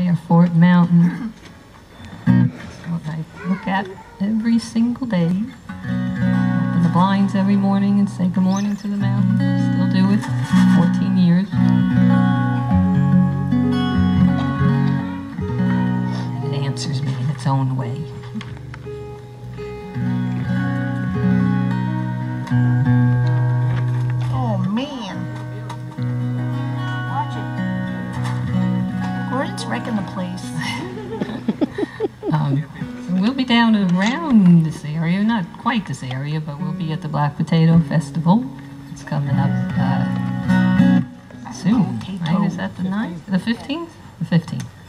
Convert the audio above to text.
Bearfort Mountain. That's what I look at every single day. Open the blinds every morning and say good morning to the mountain. Still do it, 14 years. And it answers me in its own way. Oh man. Watch it. Gordon's wrecking the place. We'll be down around this area, not quite this area, but we'll be at the Black Potato Festival. It's coming up soon, right? Is that the 9th? The 15th? The 15th.